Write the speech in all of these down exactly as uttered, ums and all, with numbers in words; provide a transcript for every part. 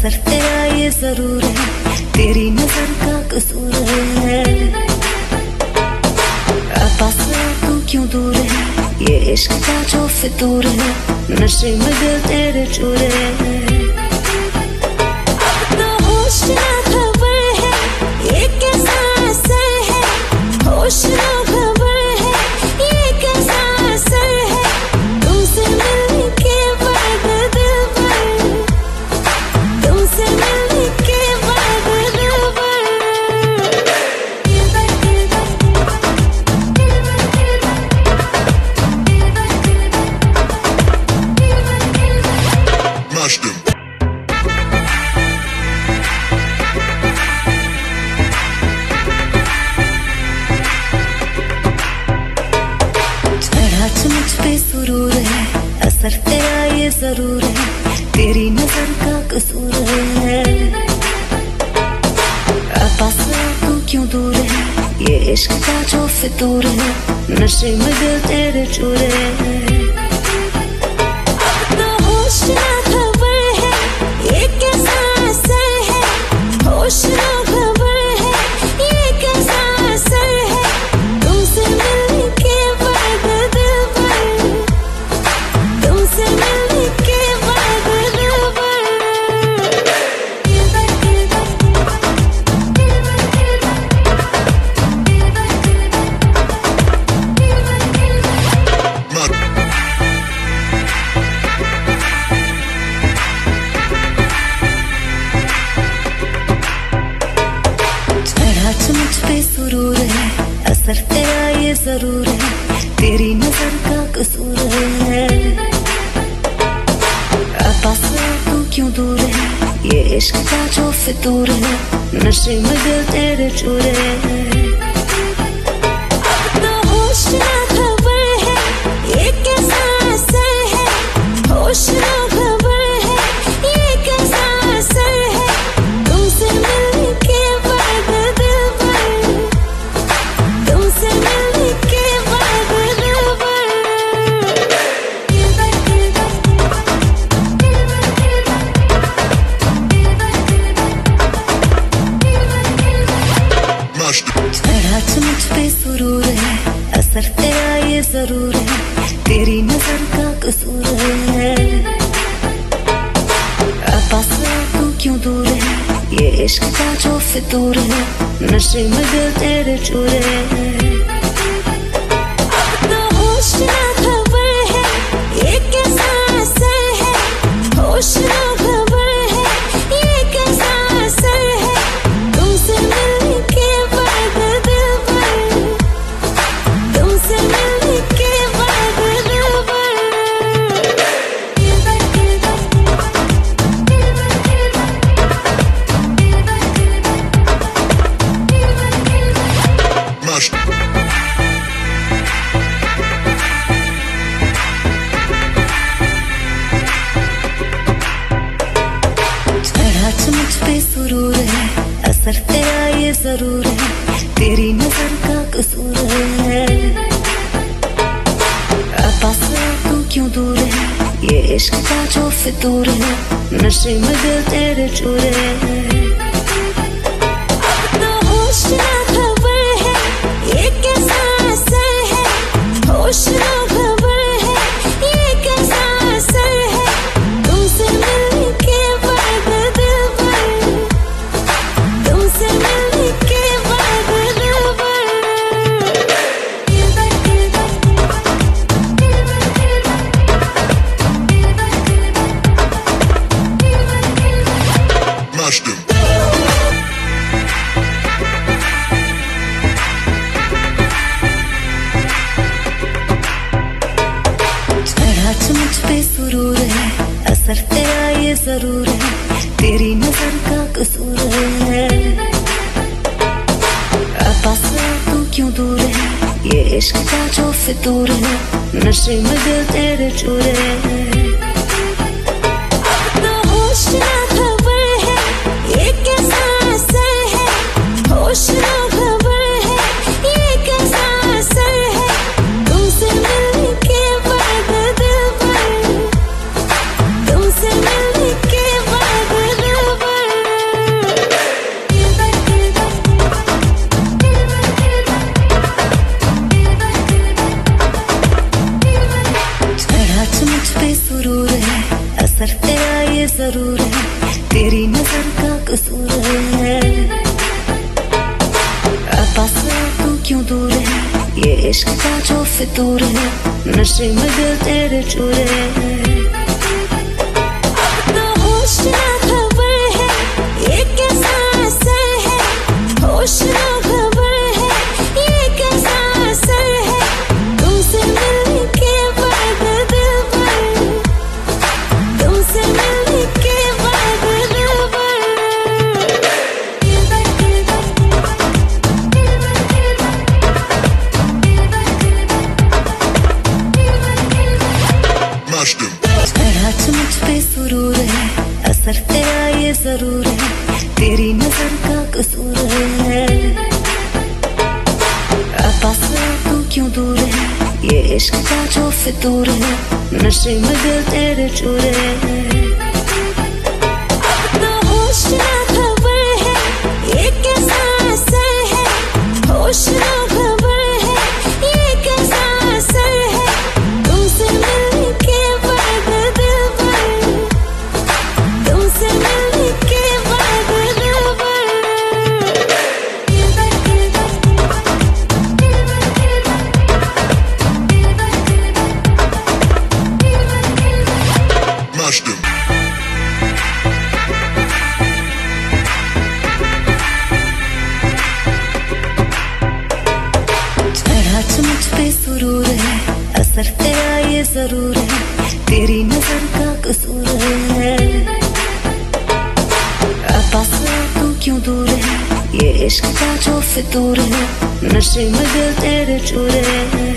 असर तेरा ये जरूर है, तेरी नजर का कसूर है। पास तू क्यों दूर है, ये इश्क का जो फितूर है, नशे में दिल तेरे चूर है। अब तो होश ना खबर है, ये कैसा असर है, होश ना खबर है, ये कैसा असर है, तुमसे मिलने के बाद दिलबर, तुमसे मिलने के बाद दिलबर। Mash them. मुझ पे सुरूर है, असर तेरा ये जरूर है, तेरी नजर का कसूर है। पास तू क्यों दूर है, ये इश्क का जो फितूर है, नशे में दिल तेरे चूर है। अब तो होश ना खबर है, ये कैसा असर है, होश ना खबर है, ये कैसा असर है, तुमसे मिलने के बाद दिलबर, तुमसे मिलने के बाद दिलबर। चढ़ा मुझ पे सुरूर है, असर तेरा ये जरूर है, तेरी नजर का कसूर है। पास तू क्यों दूर है, ये इश्क का जो फितूर है, नशे में दिल तेरे चूर है। अब तो होश ना खबर है, ये कैसा असर है, होश ना खबर है, ये कैसा असर है, तुमसे मिलने के बाद दिलबर, तुमसे मिलने के बाद दिलबर। Mash them. चढ़ा मुझ पे सुरूर है, असर तेरा ये जरूर है, तेरी नजर का कसूर है। पास तू क्यों दूर है, ये इश्क का जो फितूर है, नशे में दिल तेरे चूर है। अब तो होश ना खबर है, ये कैसा असर है, होश ना खबर है, ये कैसा असर है, तुमसे मिलने के बाद दिलबर, तुमसे मिलने के बाद दिलबर। Mash them. चढ़ा मुझ पे सुरूर है, असर तेरा ये जरूर है, तेरी नजर का कसूर है। पास तू क्यों दूर है, ये इश्क का जो फितूर है, नशे में दिल तेरे चूर है। अब तो होश ना खबर है, ये कैसा असर है, होश ना खबर है, ये कैसा असर है, तुमसे मिलने के बाद दिलबर, तुमसे मिलने के बाद दिलबर। Mash them. चढ़ा मुझ पे सुरूर है, असर तेरा ये जरूर है, तेरी नजर का कसूर है। पास तू क्यों दूर है, ये इश्क का जो फितूर है, नशे में दिल तेरे चूर है। अब तो होश ना खबर है, ये कैसा असर है, होश ना खबर है, ये कैसा असर है, तुमसे मिलने के बाद दिलबर, तुमसे मिलने के बाद दिलबर। कसूर है। पास तू क्यों दूर है, ये इश्क का जो फितूर है, नशे में दिल तेरे चूर है। तो होश ना खबर है, ये कैसा असर है, होश ना खबर है, ये कैसा असर है, तुमसे मिलने के बाद दिलबर, तुमसे मिलने के बाद दिलबर। चढ़ा मुझ पे सुरूर है, असर तेरा ये जरूर है, तेरी नजर का कसूर है। पास तू क्यों दूर है, ये इश्क का जो फितूर है, नशे में दिल तेरे चूर है। तो होश ना खबर है, ये कैसा असर है, होश ना खबर है, ये कैसा असर है, तुमसे मिलने के बाद दिलबर, तुमसे मिलने के बाद दिलबर। चढ़ा मुझ पे सुरूर है, असर तेरा ये जरूर है, तेरी नजर का कसूर है। पास तू क्यों दूर है, ये इश्क का जो फितूर है, नशे में दिल तेरे चूर है।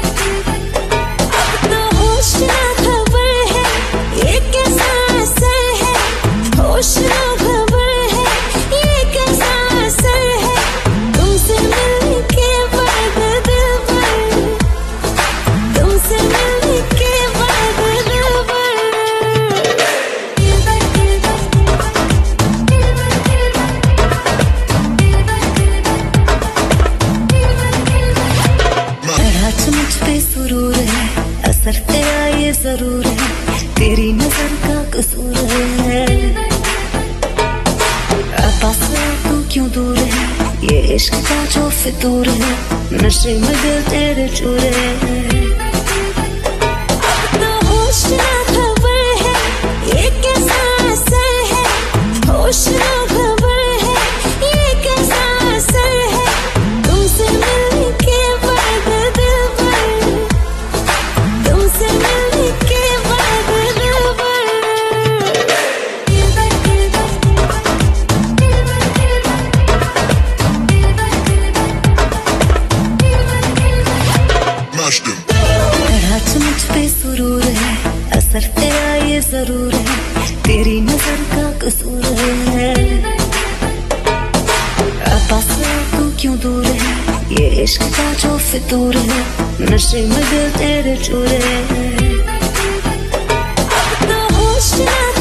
तो होश ना खबर है, ये कैसा असर है, होश ना खबर है, ये कैसा असर है, तुमसे मिलने के बाद दिलबर, तुमसे मिलने के बाद दिलबर। चढ़ा मुझ पे सुरूर है, असर तेरा ये जरूर है, तेरी नजर का कसूर है। पास तू क्यों दूर है, ये इश्क का जो फितूर है, नशे में दिल तेरे चूर है। तो होश ना खबर है, ये कैसा असर है, होश ना खबर है, ये कैसा असर है, तुमसे मिलने के बाद दिलबर, तुमसे मिलने के बाद दिलबर। चढ़ा मुझ पे सुरूर है, असर तेरा ये जरूर है, तेरी नजर का कसूर है। पास तू क्यों दूर है, ये इश्क का जो फितूर है, नशे में दिल तेरे चूर है। तो होश ना